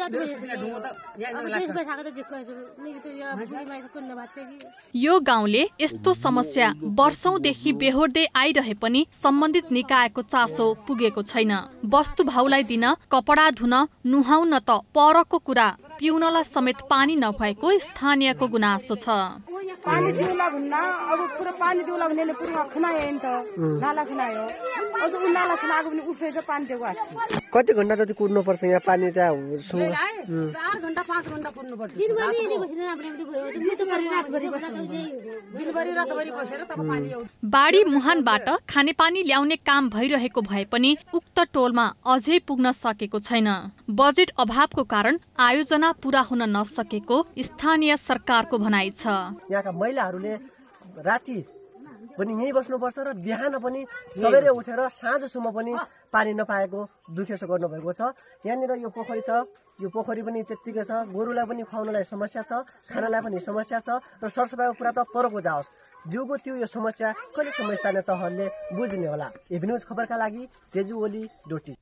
यो गाउँले यस्तो समस्या वर्षौंदेखि बेहोर्दै आइरहे पनि सम्बन्धित निकायको चासो पुगेको छैन। वस्तुभाउलाई दिन, कपडा धुन, नुहाउन त परको कुरा, पिउनलाई समेत पानी नभएको स्थानीयको गुनासो छ। पानी दिउला भन्ना अब पुरा पानी दिउला भन्ने पुरा खनायो नि त, नाला खनायो। अझ उ नाला खनाएको पनि उठेछ पानी दिएको आछि। कति घण्टा जति कुर्नु पर्छ यहाँ पानी चाहिँ सुङ चार घण्टा पाँच घण्टा कुर्नु पर्छ। दिनभरि यदि बस्ने આપણે दिनभरि रातभरि बस्नु दिनभरि रातभरि बसेर तब पानी आउँछ। बाढी मुहानबाट खानेपानी ल्याउने काम भइरहेको भए पनि उक्त टोलमा अझै पुग्न सकेको छैन। बजेट अभावको कारण आयोजना पूरा हुन नसकेको स्थानीय सरकारको भनाइ छ। यहाँका महिलाहरूले राति पनि यही बस्नुपर्छ र बिहान पनि सबेरै उठेर साँझसम्म पनि पानी नपाएको दुखेसो गर्नुभएको छ। यहाँनिर यो पोखरी छ, यो पोखरी पनि त्यत्तिकै छ। गोरुलाई पनि खुवाउनलाई समस्या छ, खानालाई पनि समस्या छ र सरसफाइको कुरा त परको जाओस्। जिउको त्यो यो समस्या कहिले समय स्थानीय तहले बुझ्दिने होला। एभी न्युज खबरका लागि तेजु ओली, डोटी।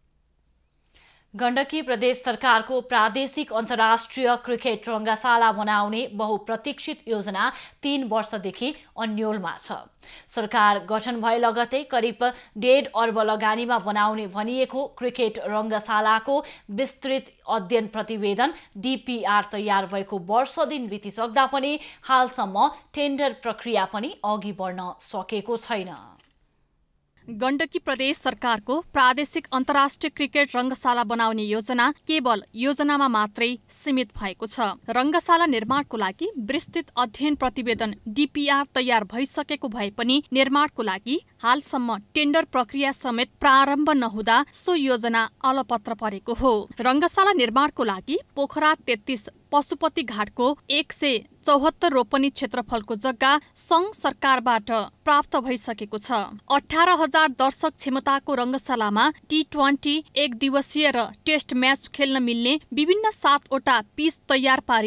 गण्डकी प्रदेश सरकारको प्रादेशिक अन्तर्राष्ट्रिय क्रिकेट रङ्गशाला बनाउने बहुप्रतीक्षित योजना तीन वर्षदेखि अन्योलमा छ। सरकार गठन भए लगतै करिब डेढ अर्ब लगानीमा बनाउने भनिएको क्रिकेट रङ्गशालाको विस्तृत अध्ययन प्रतिवेदन डीपीआर तयार भएको वर्ष दिन बितिसक्दा पनि हालसम्म टेन्डर प्रक्रिया पनि अघि बढ्न सकेको छैन। गण्डकी प्रदेश सरकारको प्रादेशिक अन्तर्राष्ट्रिय क्रिकेट रङ्गशाला बनाउने योजना केवल योजनामा मात्रै सीमित भएको छ। रङ्गशाला निर्माणको लागि विस्तृत अध्ययन प्रतिवेदन डीपीआर तयार भइसकेको भए पनि निर्माणको लागि हालसम्म टेन्डर प्रक्रिया समेत प्रारम्भ नहुँदा सो योजना अलपत्र परेको हो। रङ्गशाला निर्माणको लागि पोखरा तेत्तीस पशुपति घाटको एक सय चौहत्तर रोपनी क्षेत्रफलको जग्गा संघ सरकारबाट प्राप्त भइसकेको छ। अठार हजार दर्शक क्षमताको रङ्गशालामा टी ट्वेन्टी, एक दिवसीय र टेस्ट म्याच खेल्न मिल्ने विभिन्न सातवटा पिच तयार पारिने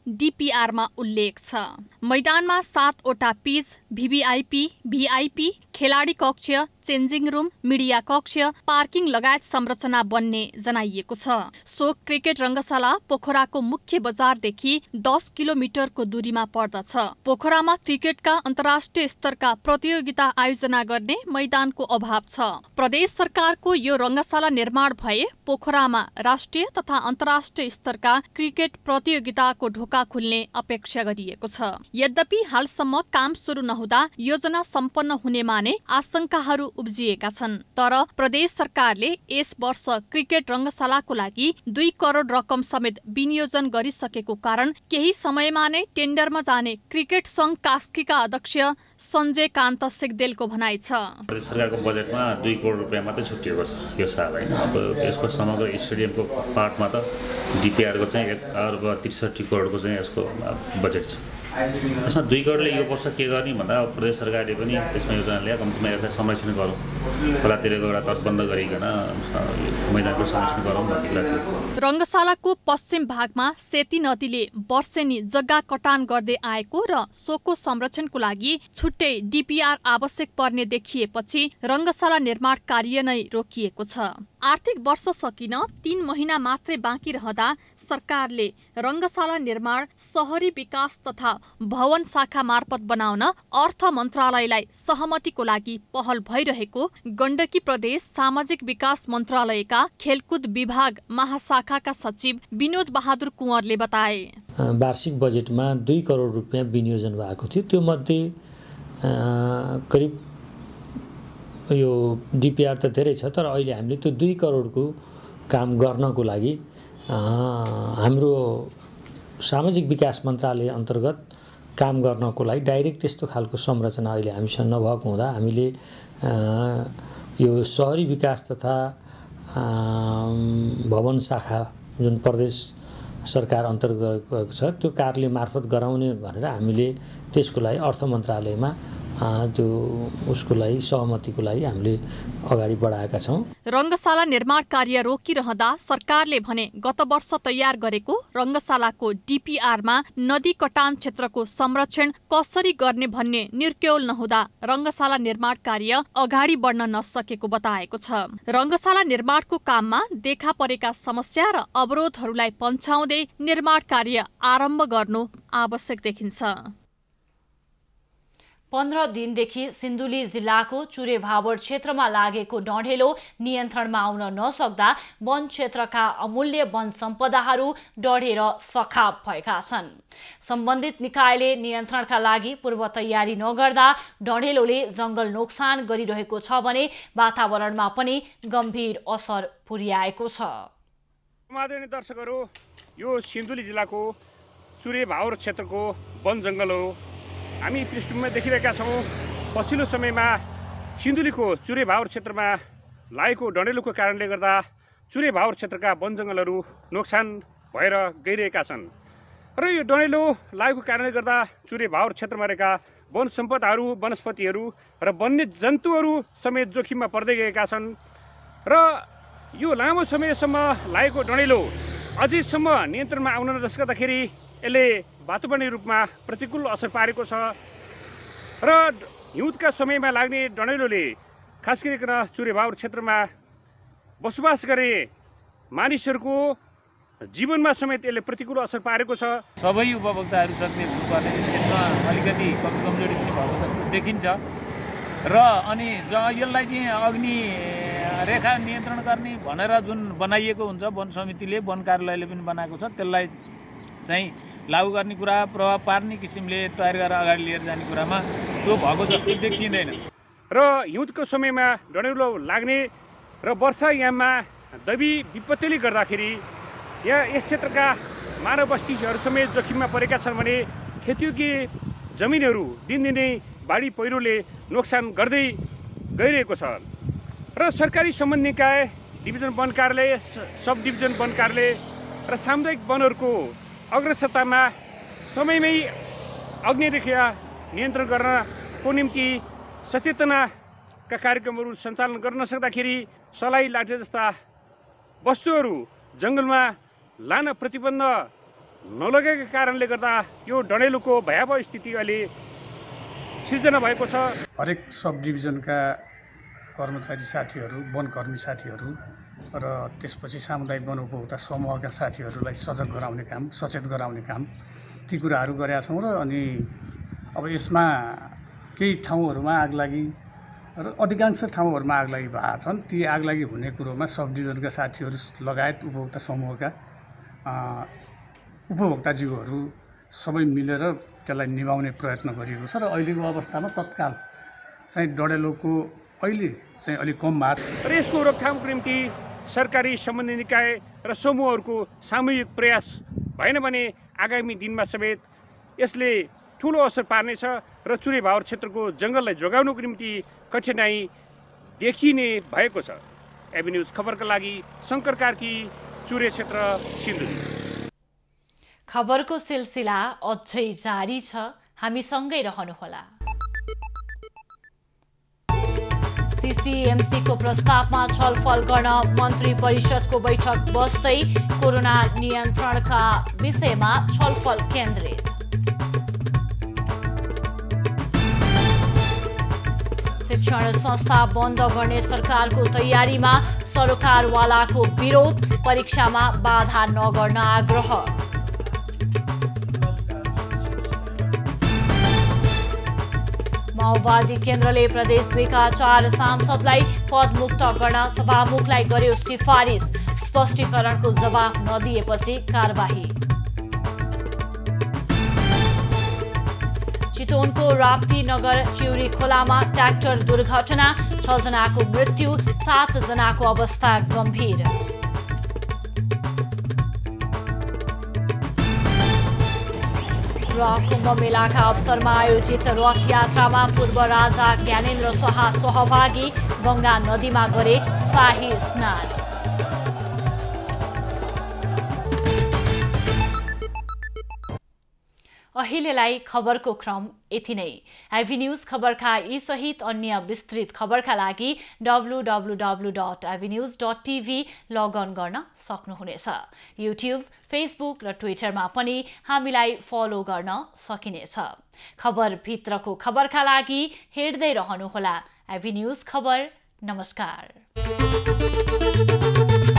डीपीआरमा उल्लेख छ। मैदानमा सातवटा पिच, भीभीआईपी, भीआईपी, खेलाडी कक्ष, चेन्जिङ रुम, मिडिया कक्ष, पार्किङ लगायत संरचना बन्ने जनाइएको छ। सो क्रिकेट रङ्गशाला पोखराको मुख्य बजारदेखि दस किलोमिटरको दूरीमा पर्दछ। पोखरामा क्रिकेटका अन्तर्राष्ट्रिय स्तरका प्रतियोगिता आयोजना गर्ने मैदानको अभाव छ। प्रदेश सरकारको यो रङ्गशाला निर्माण भए पोखरामा राष्ट्रिय तथा अन्तर्राष्ट्रिय स्तरका क्रिकेट प्रतियोगिताको ढोका खुल्ने अपेक्षा गरिएको छ। यद्यपि हालसम्म काम सुरु नहुँदा योजना सम्पन्न हुनेमा नै आशंकाहरू उब्जिएका छन्। तर प्रदेश सरकारले यस वर्ष क्रिकेट रङ्गशालाको लागि दुई करोड रकम समेत विनियोजन गरिसकेको कारण केही समयमा नै टेन्डरमा जाने क्रिकेट संघ कास्कीका अध्यक्ष सञ्जय कान्त सेक्देलको भनाइ छ। प्रदेश सरकारको बजेटमा दुई करोड रुपियाँ मात्रै छुट्टिएको छ यो साल होइन। अब यसको समग्र स्टेडियमको पार्टमा त डिपिआरको चाहिँ एक अर्ब त्रिसठी करोडको चाहिँ यसको बजेट छ। यसमा दुई करोडले यो वर्ष के गर्ने भन्दा प्रदेश सरकारले पनि त्यसमा योजना ल्याए कम्तीमा यसलाई संरक्षण गरौँ, खोलातिरको एउटा तटबन्ध गरिकन मैदानको संरक्षण गरौँ भन्ने कुरा थियो। रङ्गशालाको पश्चिम भागमा सेती नदीले वर्षेनी जग्गा कटान गर्दै आएको र सोको संरक्षणको लागि छुट्टै डीपीआर आवश्यक पर्ने देखिएपछि रङ्गशाला निर्माण कार्य नै रोकिएको छ। आर्थिक वर्ष सकिन तीन महिना मात्रै बाँकी रहँदा सरकारले रङ्गशाला निर्माण शहरी विकास तथा भवन शाखा मार्फत बनाउन अर्थ मन्त्रालयलाई सहमतिको लागि पहल भइरहेको गण्डकी प्रदेश सामाजिक विकास मन्त्रालयका खेलकुद विभाग महाशाखाका सचिव विनोद बहादुर कुँवरले बताए। वार्षिक बजेटमा दुई करोड रुपियाँ विनियोजन भएको थियो। त्यो मध्ये करिब यो डिपिआर त धेरै छ, तर अहिले हामीले त्यो दुई करोडको काम गर्नको लागि हाम्रो सामाजिक विकास मन्त्रालय अन्तर्गत काम गर्नको लागि डाइरेक्ट त्यस्तो खालको संरचना अहिले हामीसँग नभएको हुँदा हामीले यो शहरी विकास तथा भवन शाखा जुन प्रदेश सरकार अन्तर्गत गएको छ त्यो कार्यालय मार्फत गराउने भनेर हामीले त्यसको लागि अर्थ मन्त्रालयमा त्यो उसको लागि सहमतिको लागि हामीले अगाडि बढाएका छौँ। रङ्गशाला निर्माण कार्य रोकिरहँदा सरकारले भने गत वर्ष तयार गरेको रङ्गशालाको डीपीआरमा नदी कटान क्षेत्रको संरक्षण कसरी गर्ने भन्ने निर्क्यौल नहुँदा रङ्गशाला निर्माण कार्य अगाडि बढ्न नसकेको बताएको छ। रङ्गशाला निर्माणको काममा देखा परेका समस्या र अवरोधहरूलाई पन्छाउँदै निर्माण कार्य आरम्भ गर्नु आवश्यक देखिन्छ। पन्ध्र दिनदेखि सिन्धुली जिल्लाको चुरे भाबर क्षेत्रमा लागेको डढेलो नियन्त्रणमा आउन नसक्दा वन क्षेत्रका अमूल्य वन सम्पदाहरू डढेर सखाप भएका छन्। सम्बन्धित निकायले नियन्त्रणका लागि पूर्व तयारी नगर्दा डढेलोले जंगल नोक्सान गरिरहेको छ भने वातावरणमा पनि गम्भीर असर पुर्याएको छ। आदरणीय दर्शकहरू, यो सिन्धुली जिल्लाको चुरे भावर क्षेत्रको वन जंगल हो। हामी पृष्ठभूमिमा देखिरहेका छौँ पछिल्लो समयमा सिन्धुलीको चुरे भावर क्षेत्रमा लागेको डढेलोको कारणले गर्दा चुरे भावर क्षेत्रका वन जङ्गलहरू नोक्सान भएर गइरहेका छन् र यो डढेलो लागेको कारणले गर्दा चुरे भावर क्षेत्रमा रहेका वन सम्पदाहरू, वनस्पतिहरू र वन्य जन्तुहरू समेत जोखिममा पर्दै गएका छन् र यो लामो समयसम्म लागेको डढेलो अझैसम्म नियन्त्रणमा आउन नसक्दाखेरि यसले वातावरणीय रूपमा प्रतिकूल असर पारेको छ र हिउँदका समयमा लाग्ने डढेलोले खास गरिकन चुरे भावर क्षेत्रमा बसोबास गरे मानिसहरूको जीवनमा समेत यसले प्रतिकूल असर पारेको छ। सबै उपभोक्ताहरू सक्रिय हुनुपर्ने यसमा अलिकति कमी कमजोरी पनि भएको जस्तो देखिन्छ र अनि ज यसलाई चाहिँ अग्नि रेखा नियन्त्रण गर्ने भनेर जुन बनाइएको हुन्छ वन समितिले, वन कार्यालयले पनि बनाएको छ, त्यसलाई चाहिँ लागू गर्ने कुरा, प्रभाव पार्ने किसिमले तयार गरेर अगाडि लिएर जाने कुरामा त्यो भएको जस्तो देखिँदैन। र हिउँदको समयमा डढेलो लाग्ने र वर्षायाममा दैवी विपत्तिले गर्दाखेरि यहाँ यस क्षेत्रका मानव बस्तीहरू समेत जोखिममा परेका छन् भने खेतीयोग्य जमिनहरू दिनदिनै बाढी पहिरोले नोक्सान गर्दै गइरहेको छ र सरकारी सम्बन्धी निकाय, डिभिजन वन कार्यालय, सब डिभिजन वन कार्यालय र सामुदायिक वनहरूको अग्रसत्तामा समयमै अग्निरेखा नियन्त्रण गर्नको निम्ति सचेतनाका कार्यक्रमहरू सञ्चालन गर्न नसक्दाखेरि सलाई, लाठे जस्ता वस्तुहरू जङ्गलमा लान प्रतिबन्ध नलगेको कारणले गर्दा यो डडेलुको भयावह स्थिति अहिले सिर्जना भएको छ। हरेक सब डिभिजनका कर्मचारी साथीहरू, वनकर्मी साथीहरू र त्यसपछि सामुदायिक वन उपभोक्ता समूहका साथीहरूलाई सजग गराउने काम, सचेत गराउने काम ती कुराहरू गरेका छौँ। र अनि अब यसमा केही ठाउँहरूमा आगलागी र अधिकांश ठाउँहरूमा आगलागी भएका छन्। ती आगलागी हुने कुरोमा सब डिभिजनका साथीहरू लगायत उपभोक्ता समूहका उपभोक्ताजीवहरू सबै मिलेर त्यसलाई निभाउने प्रयत्न गरिएको छ। र अहिलेको अवस्थामा तत्काल चाहिँ डडेलोको अहिले चाहिँ अलिक कम मार र यसको रोकथामको निम्ति सरकारी सम्बन्धित निकाय र समूहहरूको सामूहिक प्रयास भएन भने आगामी दिनमा समेत यसले ठुलो असर पार्नेछ र चुरे भावर क्षेत्रको जङ्गललाई जोगाउनको निम्ति कठिनाई देखिने भएको छ। एबी न्युज खबरका लागि शङ्कर कार्की, चुरे क्षेत्र, सिन्धुली। खबरको सिलसिला अझै जारी छ, हामीसँगै रहनुहोला। सीसीएमसीको प्रस्तावमा छलफल गर्न मन्त्री परिषदको बैठक बस्दै कोरोना नियन्त्रणका विषयमा छलफल केन्द्रित। शिक्षण संस्था बन्द गर्ने सरकारको तयारीमा सरोकारवालाको विरोध, परीक्षामा बाधा नगर्न आग्रह। माओवादी केन्द्रले प्रदेश दुईका चार सांसदलाई पदमुक्त गर्न सभामुखलाई गर्यो सिफारिस, स्पष्टीकरणको जवाफ नदिएपछि कारबाही। चितवनको राप्ती नगर चिउरी खोलामा ट्र्याक्टर दुर्घटना, छ जनाको मृत्यु, सात जनाको अवस्था गम्भीर। र कुम्भ मेलाका अवसरमा आयोजित रथ यात्रामा पूर्व राजा ज्ञानेन्द्र शाह सहभागी, गंगा नदीमा गरे शाही स्नान। अहिलेलाई खबरको क्रम यति नै। एबी न्युज खबरका यी सहित अन्य विस्तृत खबरका लागि W W W dot AB news dot TV log on गर्न सक्नुहुनेछ। युट्युब, फेसबुक र ट्विटरमा पनि हामीलाई फलो गर्न सकिनेछ। खबरभित्रको खबरका लागि हेर्दै रहनुहोला एबी न्युज खबर। नमस्कार।